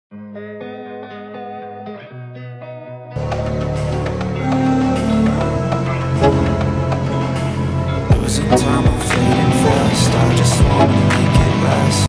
Losing time, I'm fading fast. I just wanna make it last.